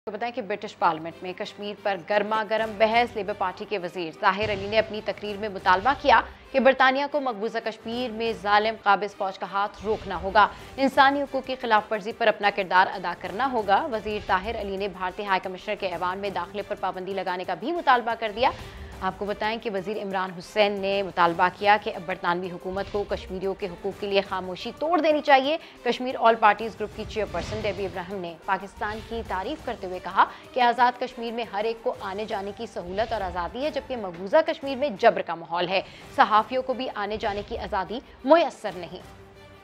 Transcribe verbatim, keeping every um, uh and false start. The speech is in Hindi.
तो बताएं कि ब्रिटिश पार्लियामेंट में कश्मीर पर गर्मा गर्म बहस। लेबर पार्टी के वजीर ताहिर अली ने अपनी तकरीर में मुतालबा किया कि बरतानिया को मकबूजा कश्मीर में जालिम काबिज फौज का हाथ रोकना होगा, इंसानी हुकूक की खिलाफ वर्जी पर अपना किरदार अदा करना होगा। वजीर ताहिर अली ने भारतीय हाई कमिश्नर के ऐवान में दाखिले पर पाबंदी लगाने का भी मुतालबा कर दिया। आपको बताएं कि वजीर इमरान हुसैन ने मुतालबा किया कि अब बरतानवी हुकूमत को कश्मीरियों के हुकूक के लिए खामोशी तोड़ देनी चाहिए। कश्मीर ऑल पार्टीज ग्रुप की चेयरपर्सन डेबी इब्राहिम ने पाकिस्तान की तारीफ करते हुए कहा कि आज़ाद कश्मीर में हर एक को आने जाने की सहूलत और आज़ादी है, जबकि मकबूजा कश्मीर में जबर का माहौल है। सहाफ़ियों को भी आने जाने की आज़ादी मुयस्सर नहीं।